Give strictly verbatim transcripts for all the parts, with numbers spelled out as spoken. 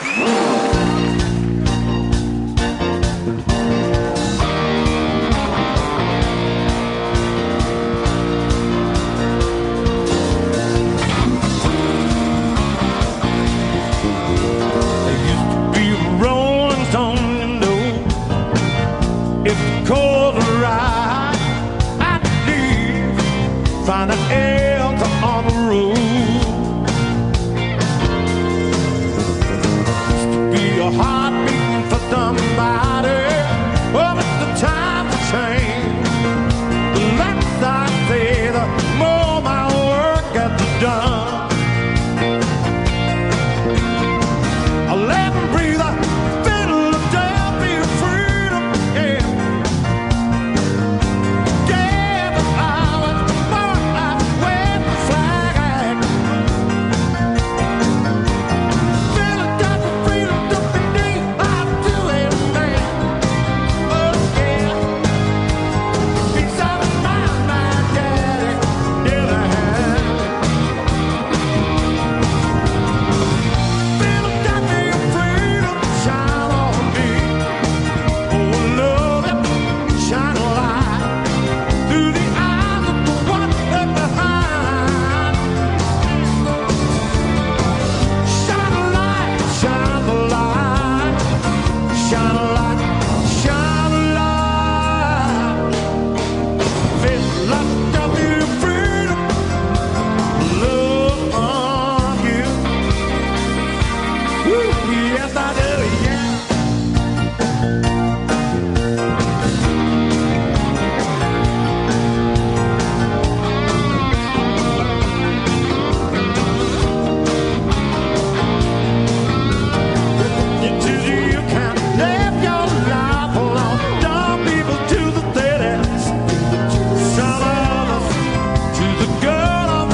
Find an elder on the road. Used to be a heartbeat for somebody. Oh, but the times have changed. The less I say, the more my work gets done. I let them breathe. I feel the Philadelphia freedom, yeah. Yeah, but I was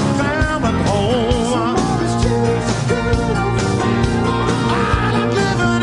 living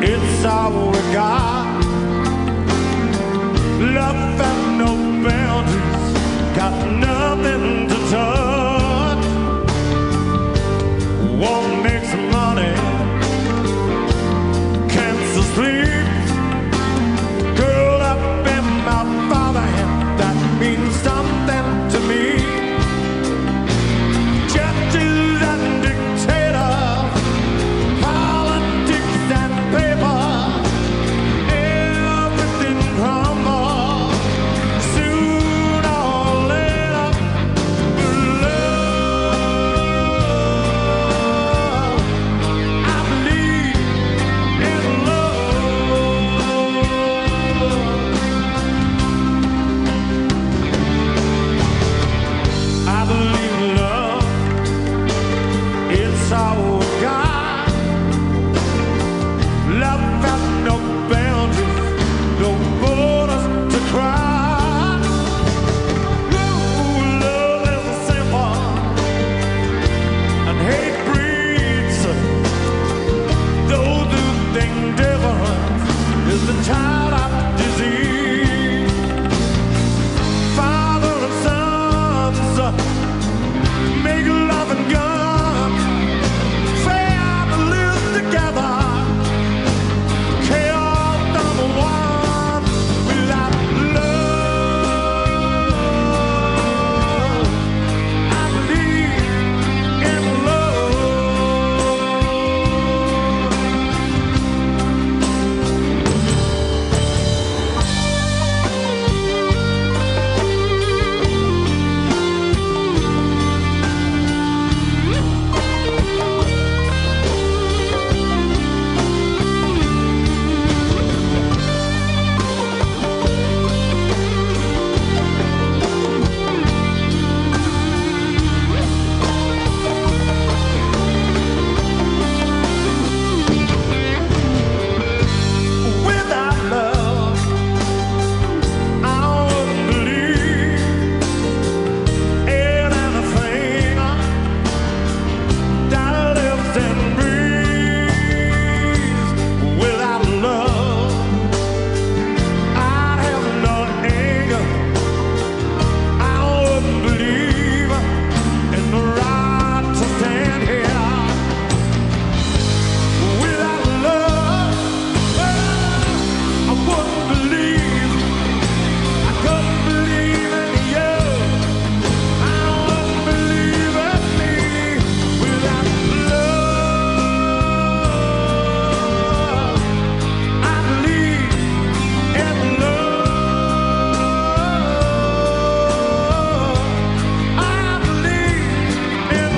It's all we got. Love has no boundaries, got nothing to touch. One makes money, cancer sleeps, curled up in my father hand. That means something to me. Judges and dictators, politics and paper, everything crumbles sooner or later. But love, I believe in love. I believe in love. It's all we got. Love has no boundaries, no borders to cross. Ooh, love is simple and hate breeds. Those who think different is the child of disease. Father and sons make love and guns, families together. Chaos number one. Without love, I believe in love. Without love, I wouldn't believe in anything that lives and breathes. Without love, I'd have no anger. I wouldn't believe in the right to stand here. Without love, I wouldn't believe. I couldn't believe in you. I wouldn't believe in me. Without love, I believe in love. I believe in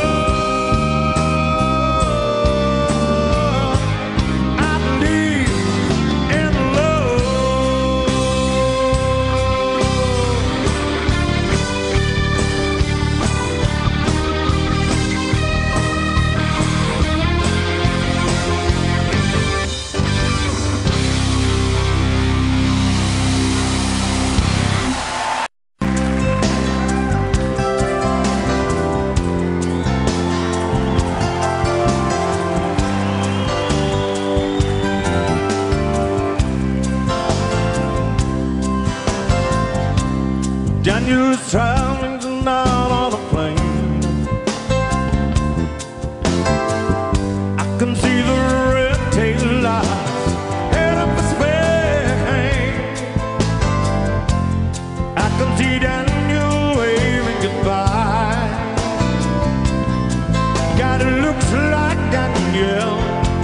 love. I believe in love. Daniel's traveling tonight on a plane. I can see the red tail lights head up his Spain. I can see Daniel waving goodbye. God, it looks like Daniel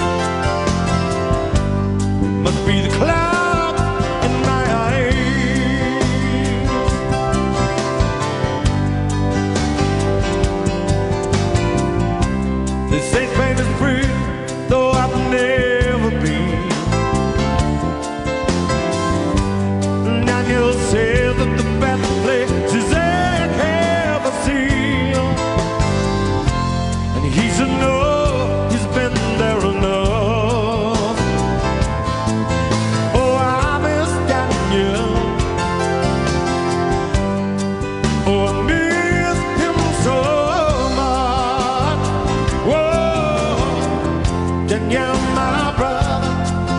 must be the cloud in my eyes. They say pain is free, though I've never been. Daniel says that the best places they ever seen, and he should know he's been there enough. Oh, I miss Daniel. Oh, I miss him so much. Whoa, Daniel, my brother.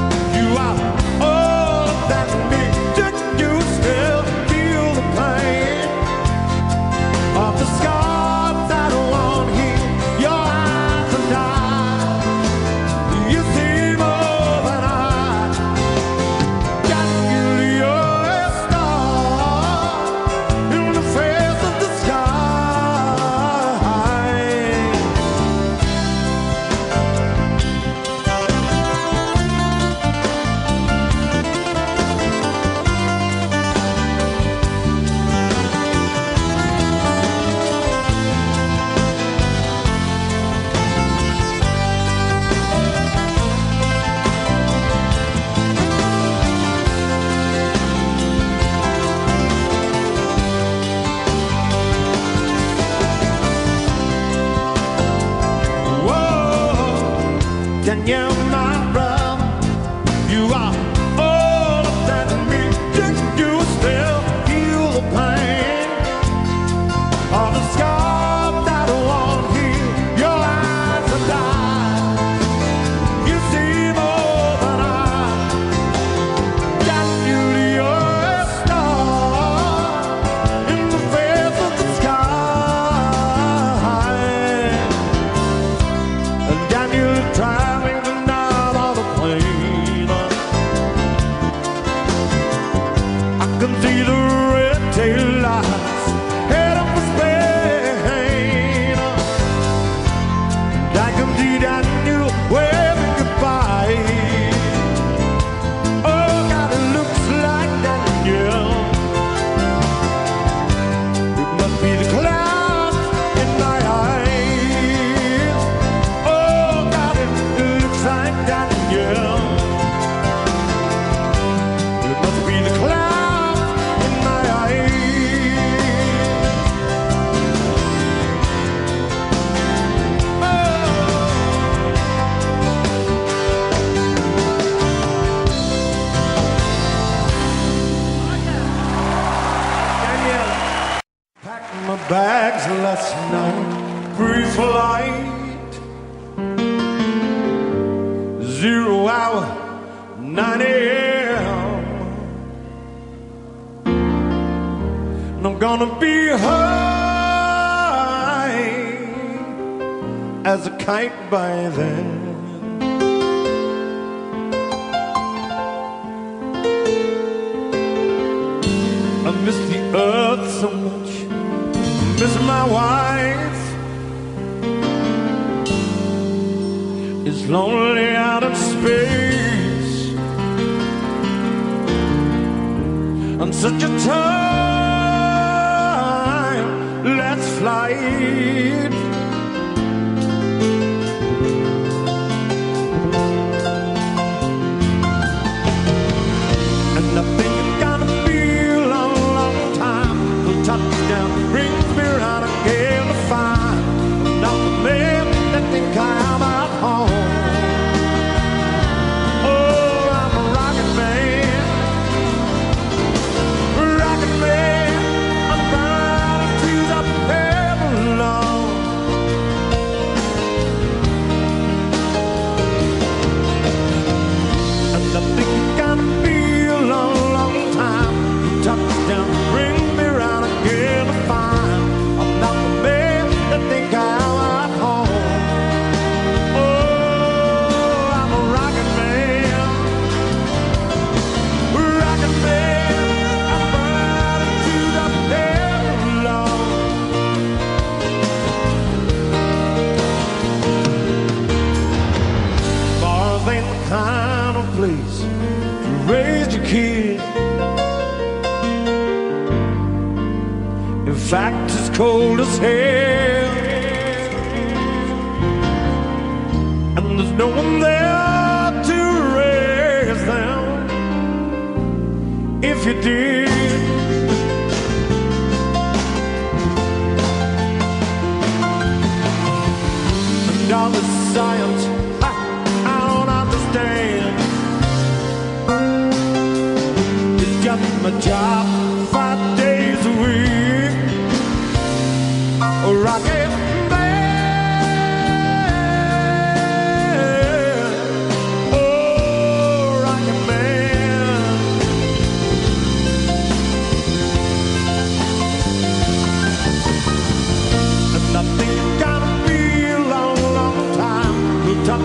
Daniel, my brother, you are older than me. Just you still feel the pain of the scar that won't heal. Your eyes are dying. You see more than I. Got you to your star in the face of the sky. And Daniel driving the night on the plane. I can see the red tail lights head up for Spain. I can see Daniel waving goodbye. Oh God, it looks like Daniel. It must be the clouds in my eyes. Oh God, it looks like Daniel. It must be the clouds in my eyes. Daniel. Packed my bags last night, pre-flight, zero hour, nine a.m. And I'm gonna be high as a kite by then. I miss the earth so much, miss my wife. It's lonely out in space, on such a time, let's fly it. And I think it's gonna be a long, long time till touchdown brings me around again to find I'm not the man that think I'm at home. Oh, I'm a rocket man, rocket man. I'm burning trees up heaven alone. And I think it's gonna be a long, long time till touchdown brings me around again to find I'm not the man that think I'm at home. Oh, I'm a rocket man, rocket man. I'm burning trees up heaven alone. Mars ain't the kind of place to raise your kid. In fact, it's cold as hell, and there's no one there to raise them. If you did, and all the science I, I don't understand. It's just my job five days a week. A rocket man. Oh, rocket man. And I think it's gonna be a long, long time till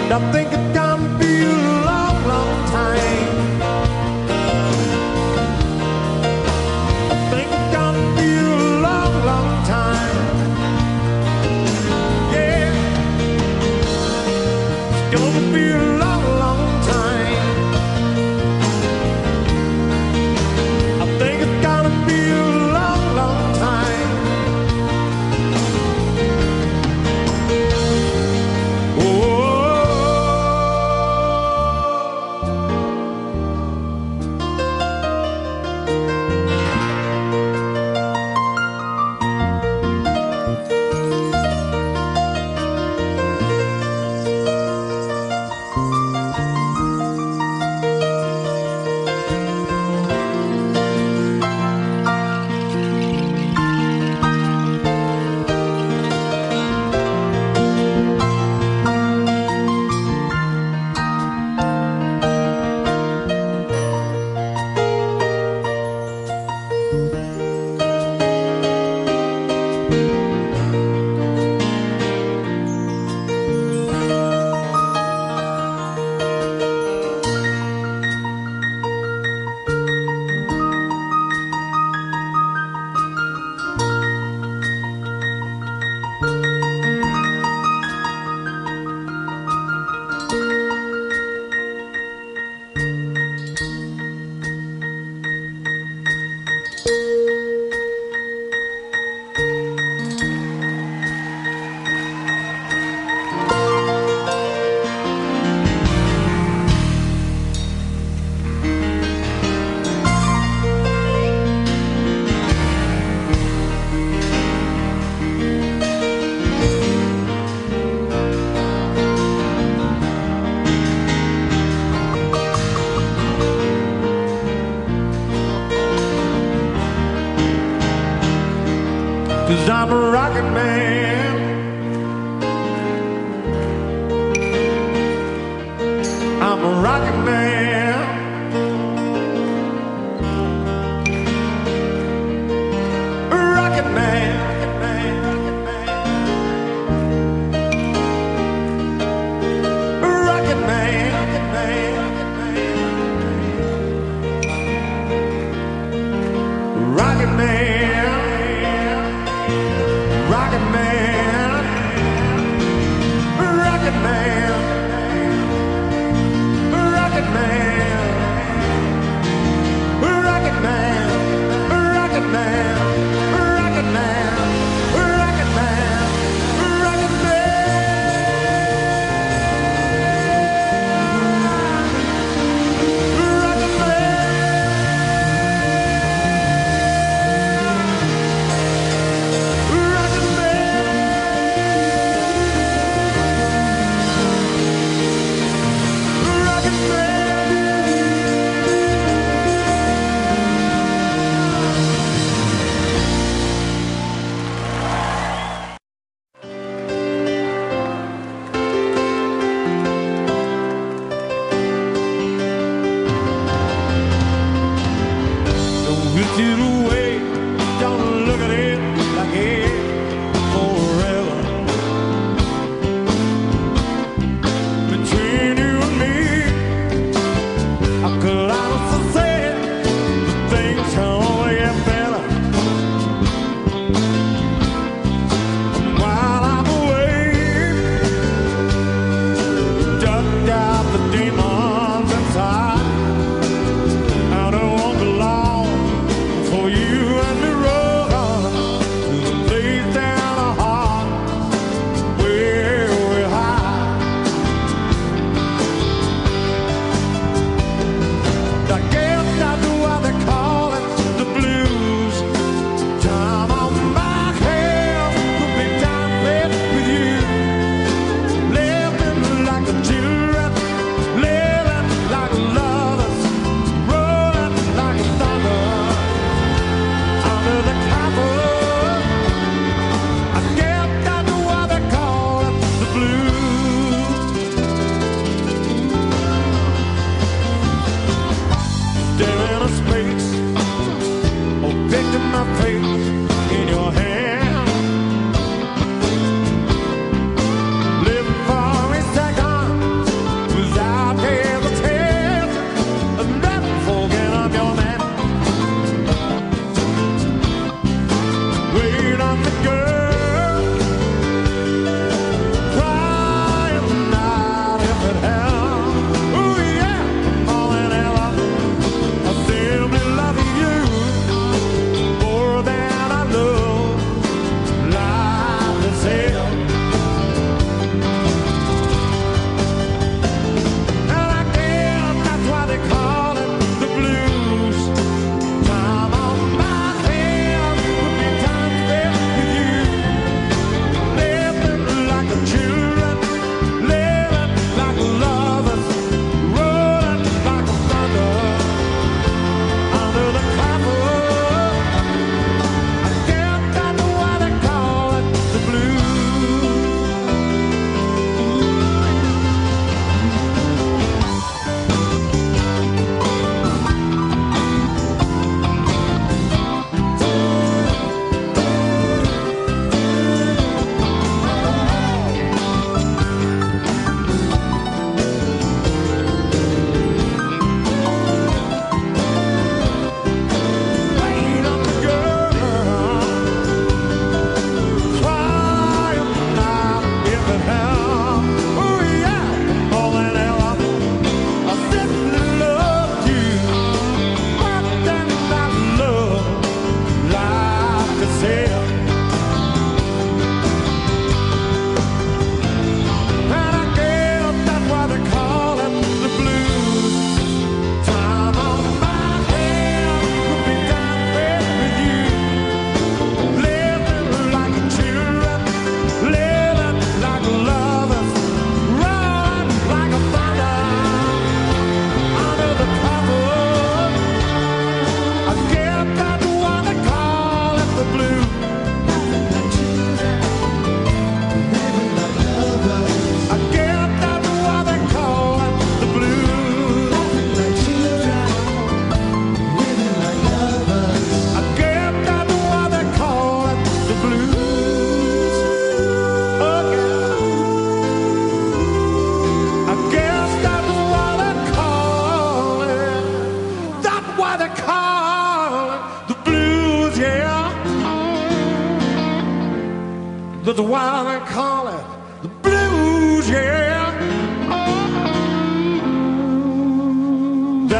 I think it's gonna be a long, long time. I think it's gonna be a long, long time. Yeah, it's gonna be a long, long time. I think it's gonna be a long, long time. Oh.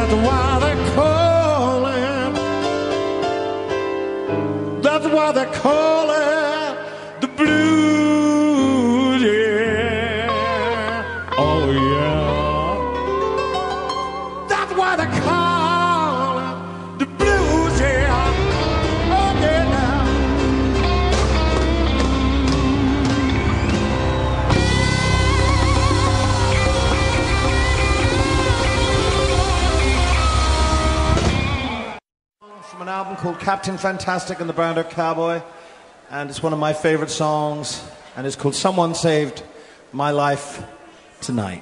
That's why they call it. That's why they call it the blues, yeah. Oh yeah. That's why they call it the blues, yeah. Oh yeah. From an album called Captain Fantastic and the Brown Dirt Cowboy, and it's one of my favorite songs, and it's called Someone Saved My Life Tonight.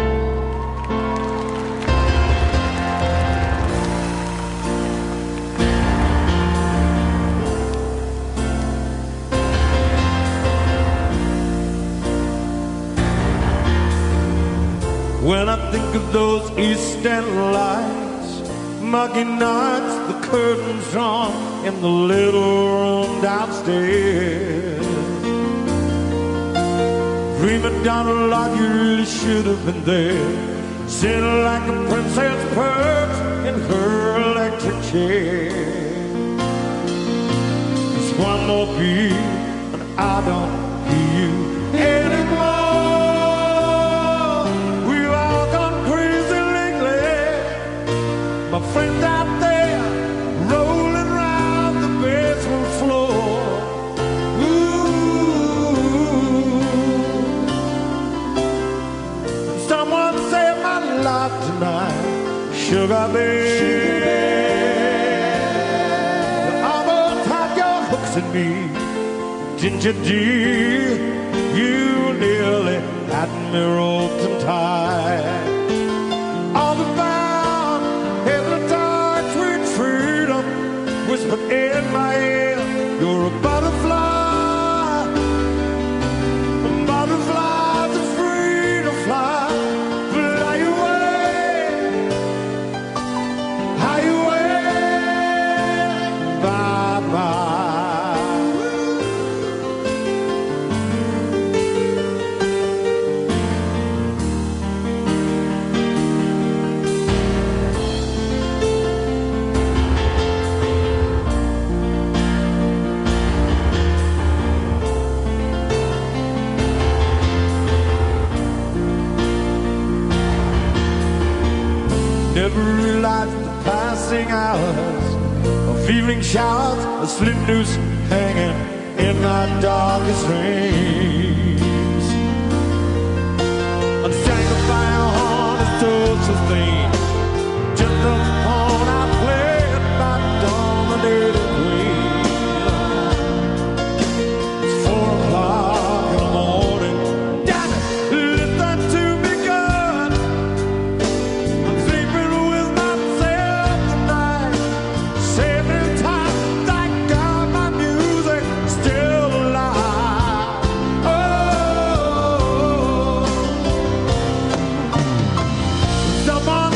When I think of those East End lights, muggy nights, the curtains drawn in the little room downstairs, prima donna like you really should have been there, sitting like a princess perched in her electric chair. Just one more beat and I don't hear you anymore. We've all gone crazy lately, my friends out there rolling around the basement floor. Ooh, someone saved my life tonight, sugar babe. You almost had your hooks in me, didn't you, dear? You nearly had me roped and tied. All the bound, hypnotized, sweet freedom whispered in my ear, you're a butterfly. A butterflies are free to fly. Fly away, high away, bye bye. Never realized the passing hours of evening showers, a slip noose hanging in my darkest dreams. Unstrangled by a haunted social theme, just a pawn I played by dominated queen. It's four o'clock in the morning. Damn it, listen to me good. I'm sleeping with myself tonight, saving time. Thank God my music still alive. Oh, someone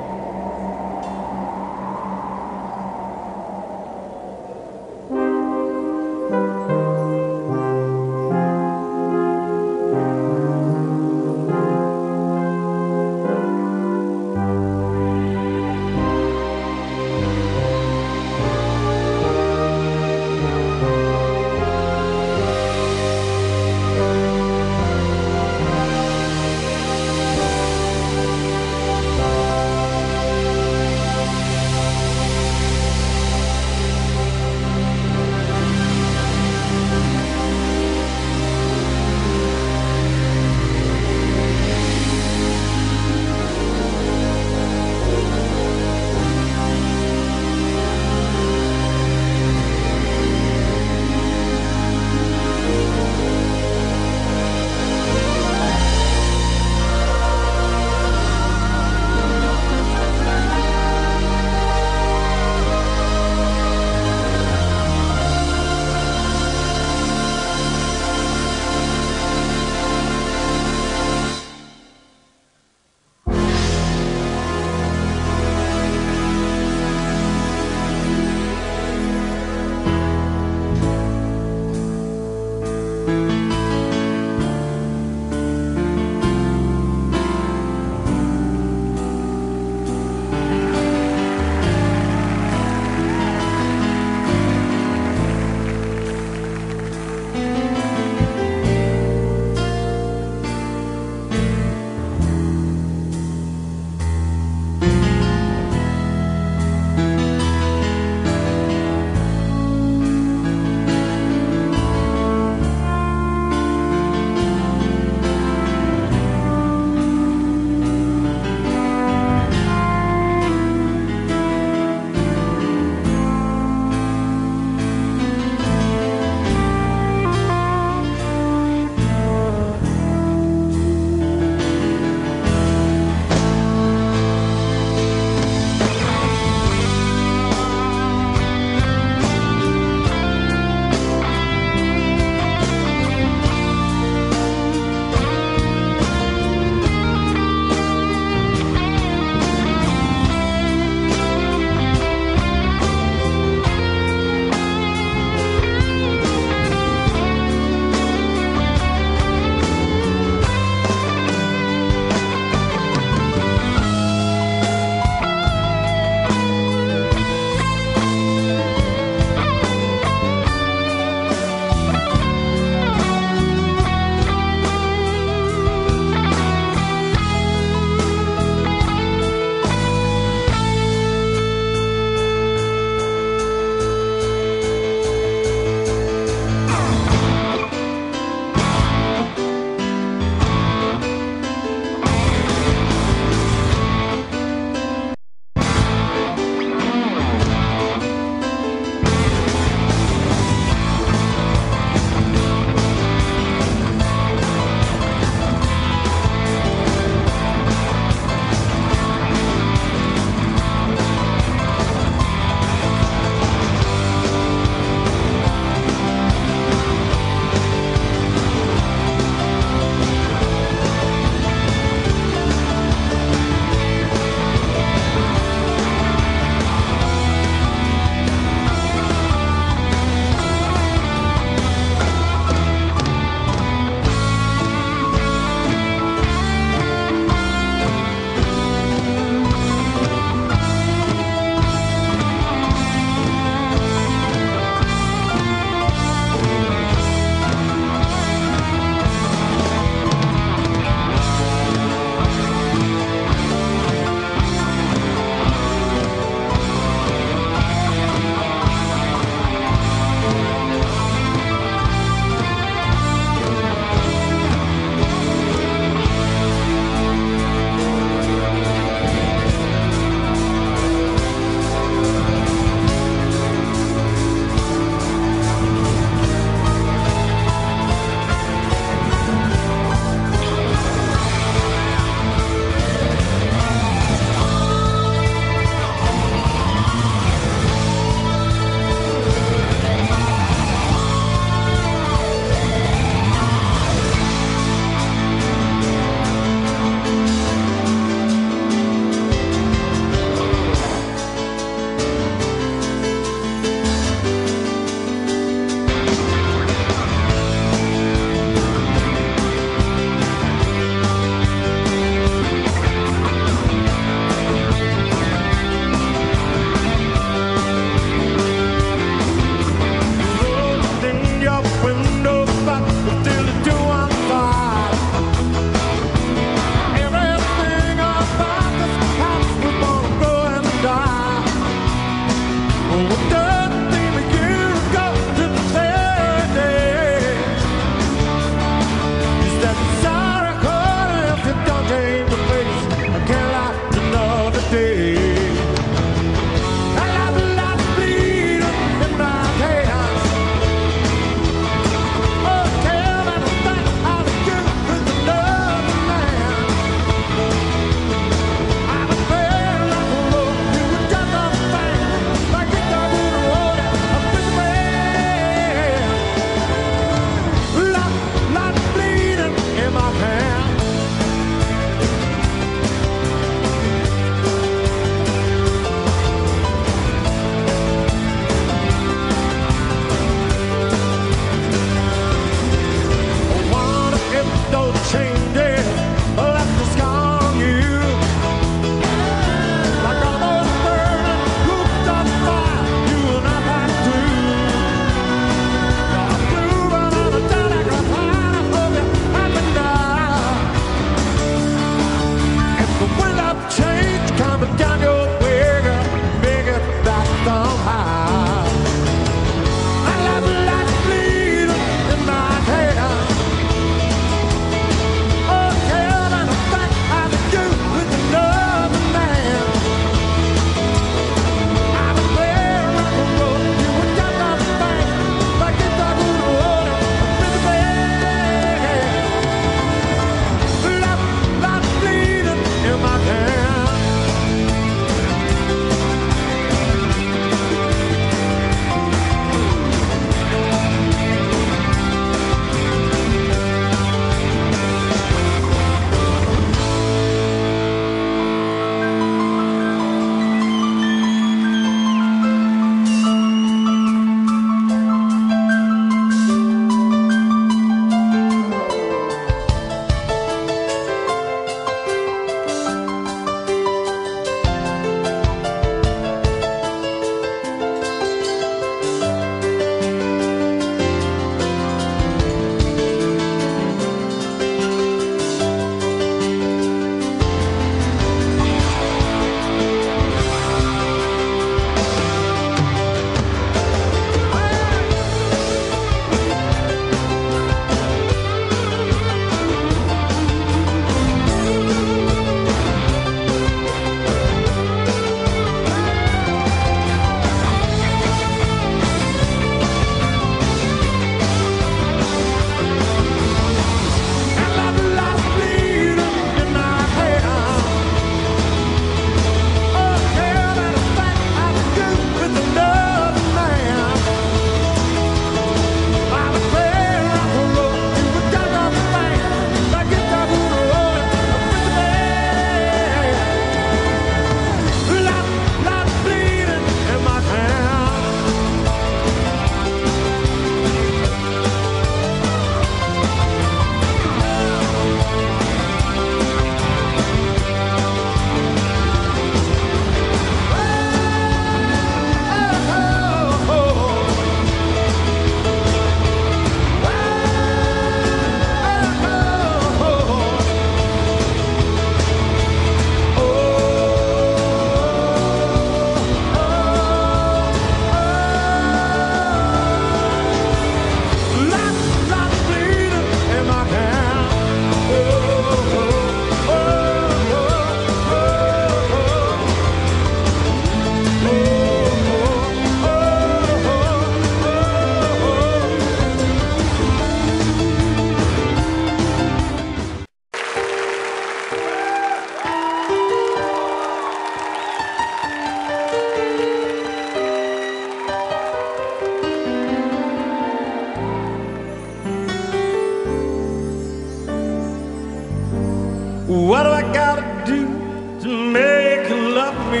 gotta do to make you love me?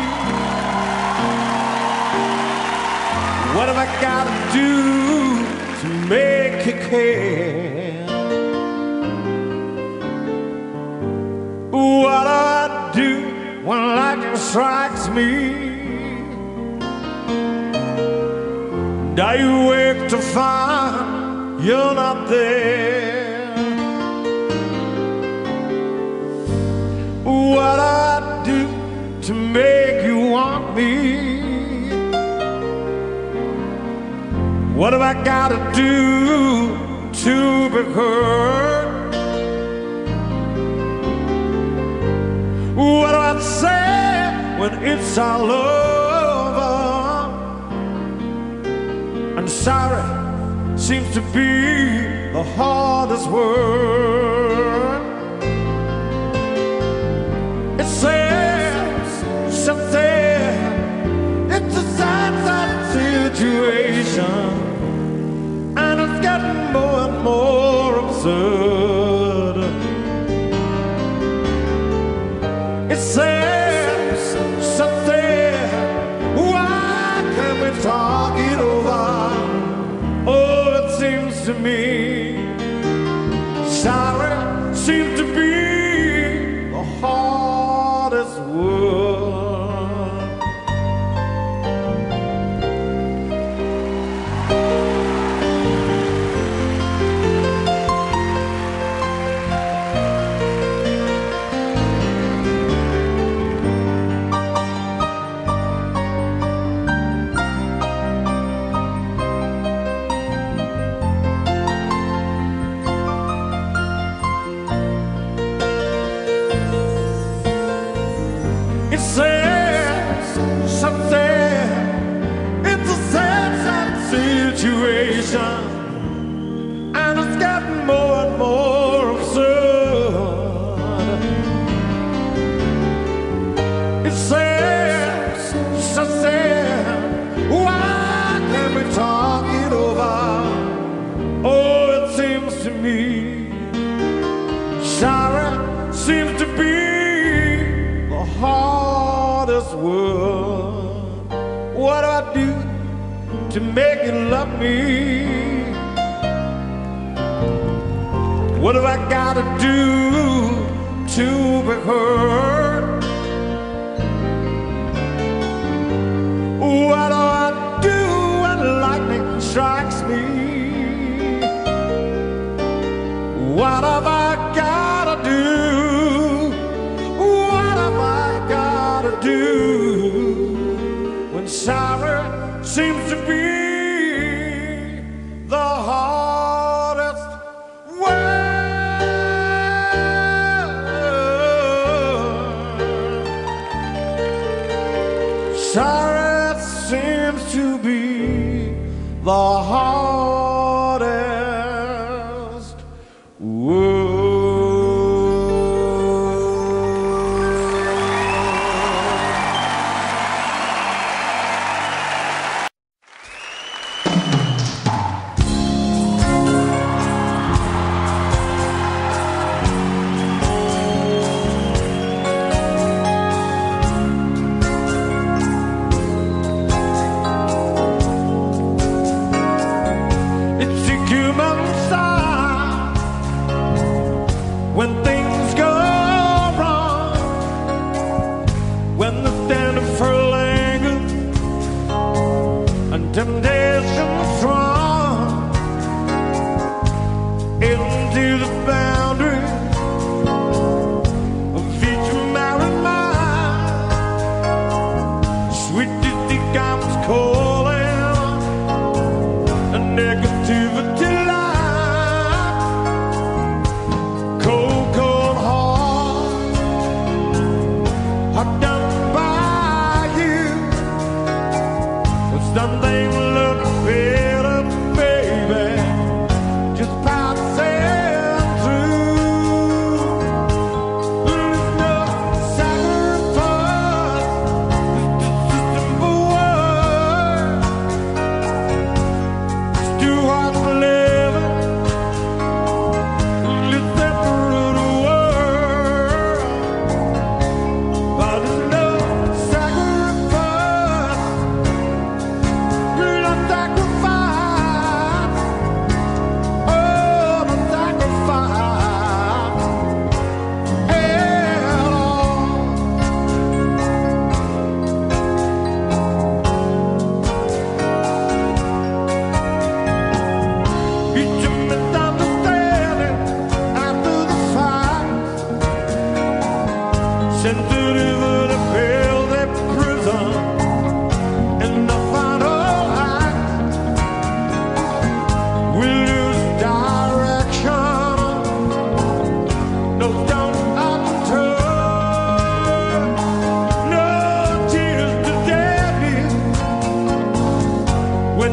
What have I gotta do to make you care? What do I do when lightning strikes me? Do you wake to find you're not there? What do I do to make you want me? What have I gotta do to be heard? What do I say when it's all over? And sorry seems to be the hardest word. It says something. It's a sad, sad situation, and it's getting more and more absurd. It says something. Why can't we talk it over? Oh, it seems to me sorry seems to be the hardest word. It says something. It's a sad, sad situation, and it's getting more and more absurd. It says something. Why can't we talk it over? Oh, it seems to me sorry seems to be the hardest word. What do I do to make you love me? What have I gotta do to be heard? What do I do when lightning strikes me? What have I gotta do? What have I gotta do when sorrow seems to be the hardest word? Sorrow seems to be the hardest word. When things go wrong, when the standard for anger and temptation strong, into the boundary of each married mind, sweet distant comes calling, and negativity lies. Something look better, baby, just passing through. There's no sacrifice, it's just a simple word.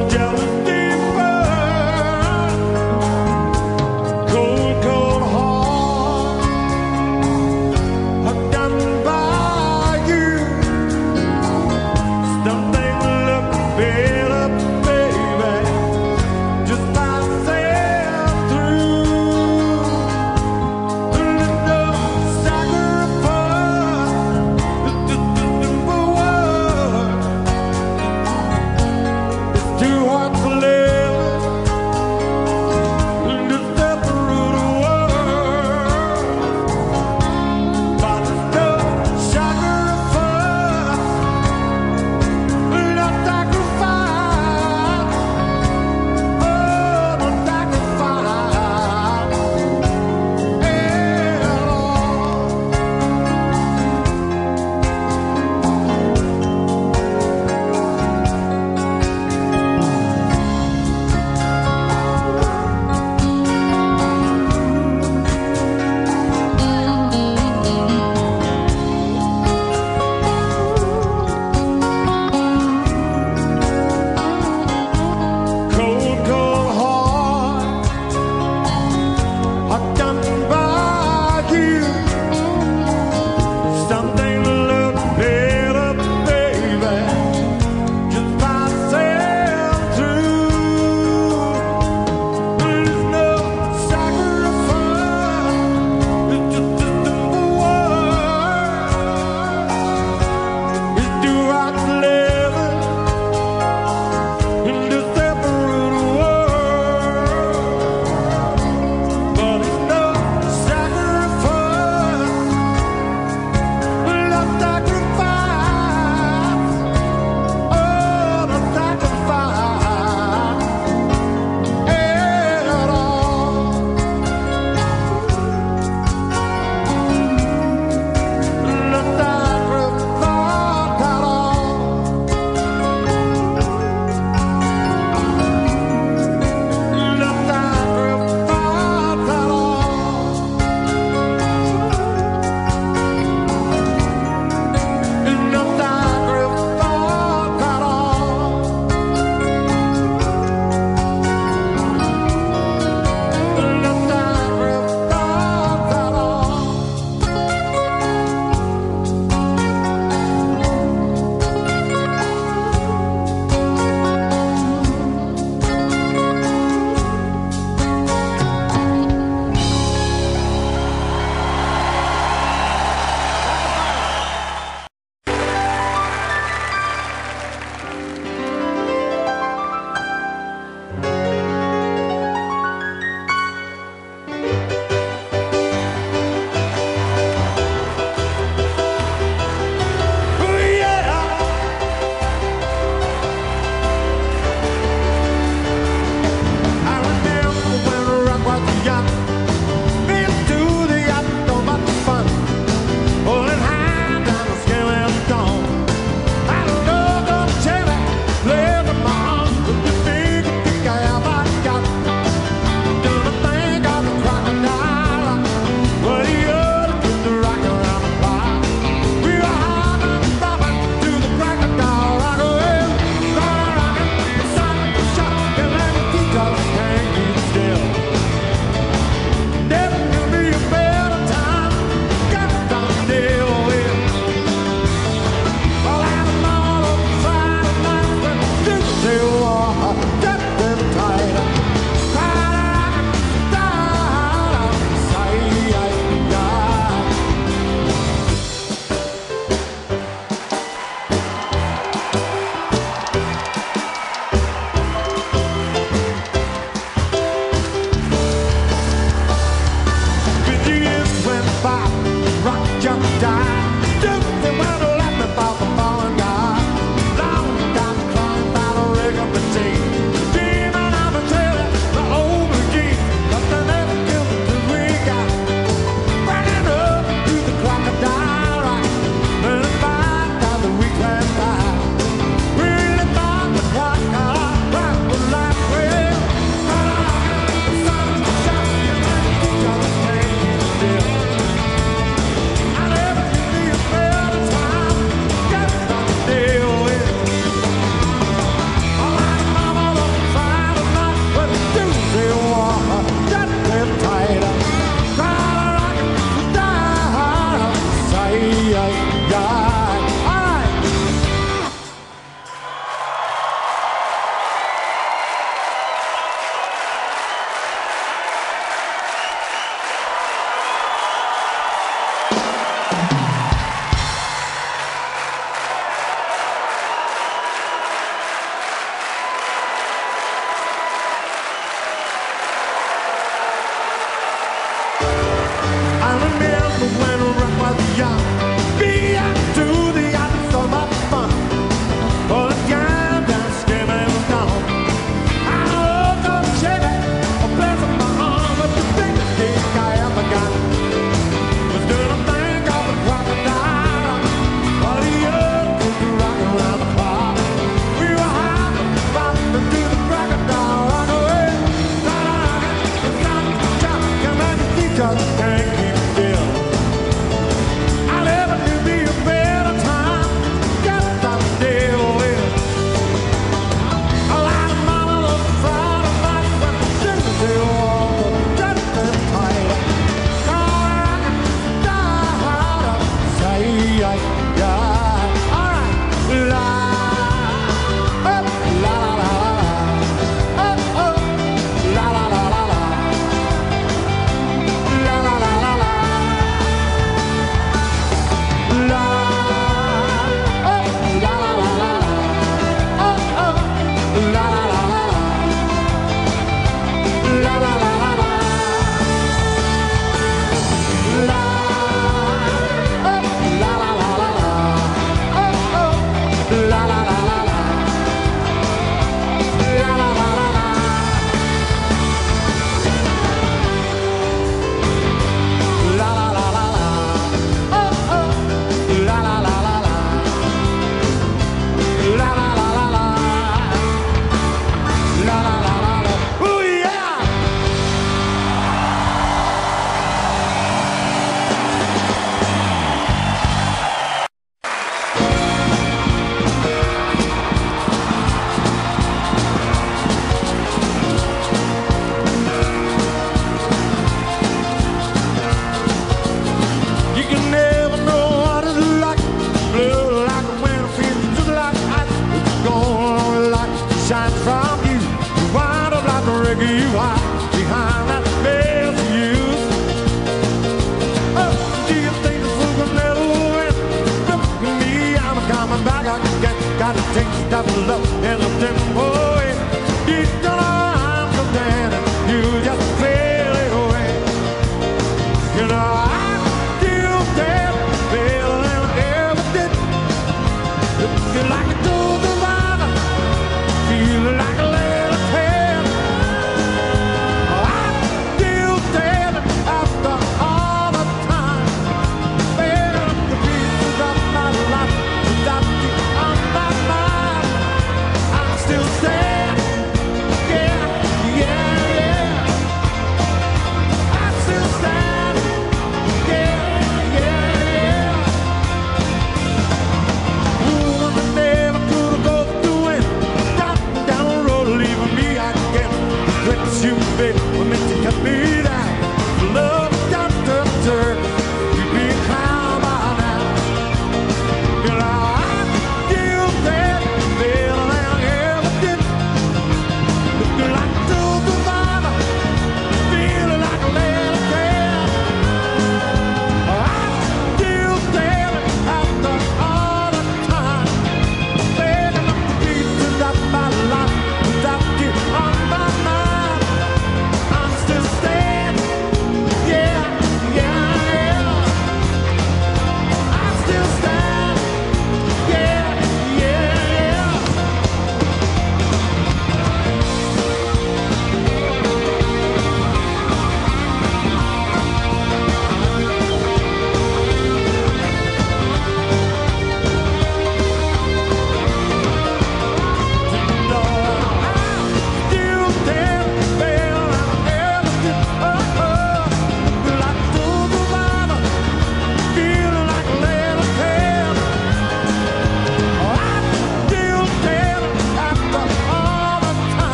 jealousy burn. Cold, cold heart, I'm done by you. Some things look better, baby, just by saying through. A little sacrifice, just a simple word. It's too hard to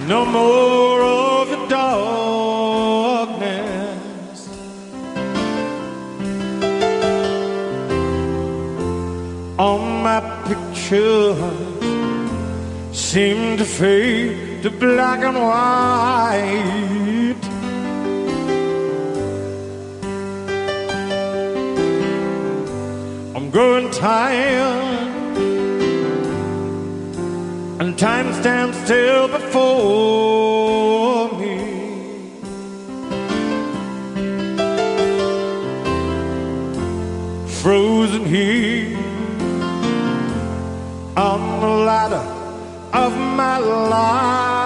no more of your darkness. All my pictures seem to fade to black and white. I'm growing tired, and time stands still before me. Frozen here on the ladder of my life.